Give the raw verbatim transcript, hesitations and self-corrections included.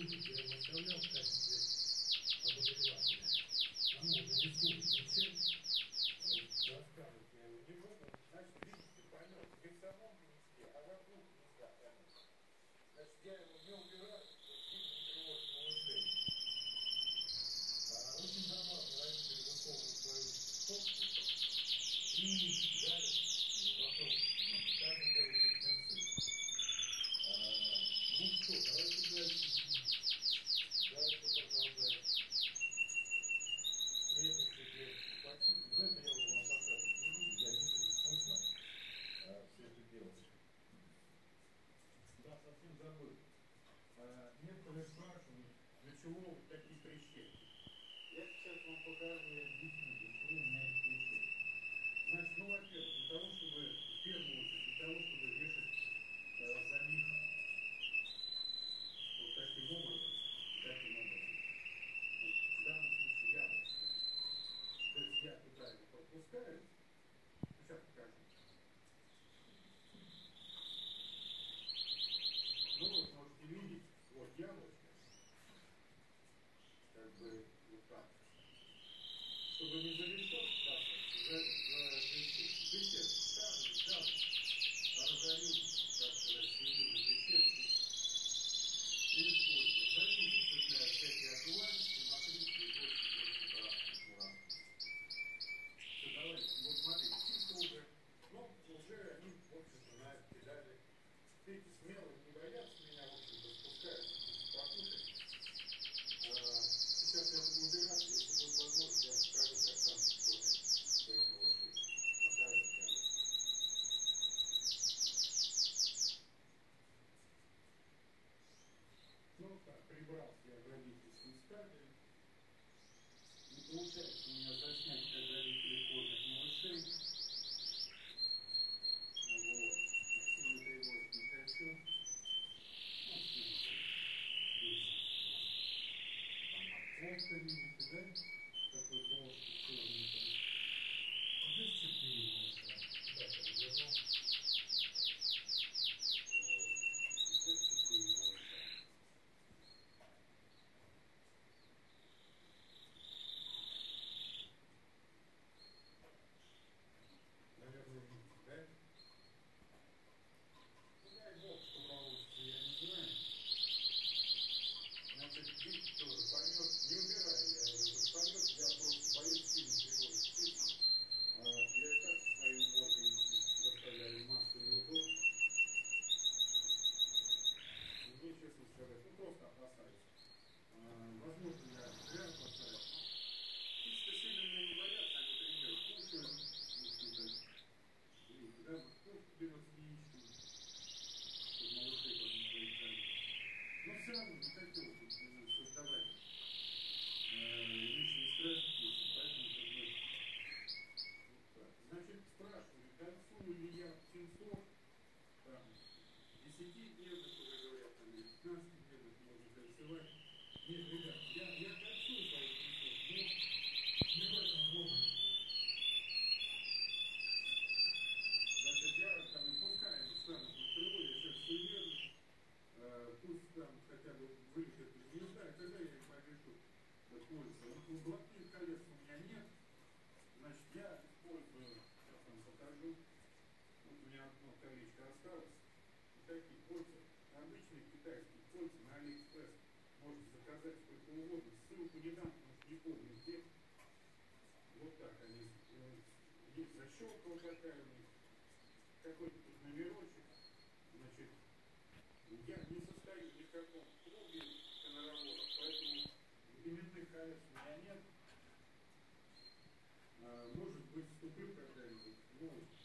Некоторые спрашивают, для чего такие прыщи. Я сейчас вам покажу и объясню, для чего у меня эти прыщи. Значит, ну, во-первых, для того, чтобы, в первую очередь, для того, чтобы вешать э, за них вот таким образом, таким образом. Вот, в данном случае яблочко. То есть я туда его пропускаю. Сейчас покажу. Ну вот, можете видеть, вот яблочко, как бы вот так. Чтобы не зависок, так вот, за, за прищепку. Прищепку ставлю, взял, разорю, так сказать, свою на прищепку и использую. Затем зацепляю всякие окружающие, смотрите, и вот сюда, аккуратно. Все, давайте, вот смотрите, чисто уже, ну, уже они, в общем-то, на педали. Видите, смело не боятся меня, в общем-то, спускаются покушать. А, сейчас я буду убираться, если будет возможность, я вам покажу, как сам тоже своих малышей. Покажу, покажу. Ну так, прибрался я в родительский стадию. Не получается у меня заснять, как родители кормят малышей. Вот. Сильно тревожить не хочу. Вот, смотрите. Овка, видите, да? Такой толстый, черненький. Здесь четыре малыша. Да, так, заодно. Вот. Здесь четыре малыша. Наверное, видите, да? Ну, дай бог, что получится, я не знаю. Значит, видите, тоже помет, не убираю я этот помет, я просто боюсь сильно тревожить птицу. А, я и так со своей уборкой доставляю массу неудобств. Мне, честно сказать, ну просто опасаюсь. А, возможно, я зря опасаюсь, но птички сильно меня не боятся, они, например, кушают, в общем-то, видите, да, вот кошка берет с яичком, чтобы малышей потом своих кормить. Но все равно не хотел тут создавать э, лишний стресс птицам, поэтому как бы вот так. Значит, спрашивали, танцую ли я птенцов, там, десятидневных уже говорят, там, или пятнадцатидневных можно танцевать. Нет, ребят, я, я танцую своих птенцов, но не в этом возрасте. Значит, я там и пускай они станут на крыло, я сейчас суеверный. Пусть там хотя бы вылетят из гнезда, и тогда я им повешу пользу. Вот блатных колец у меня нет, значит, я использую, сейчас вам покажу, вот у меня одно колечко осталось, вот такие кольца, обычные китайские кольца на Алиэкспресс, можете заказать сколько угодно, ссылку не дам, потому что не помню где. Вот так они, есть защелка вот такая у них, какой-то тут номерочек, значит, я не состою ни в каком клубе конороводов, поэтому именных колец у меня нет. А, может быть, вступлю когда-нибудь. Ну,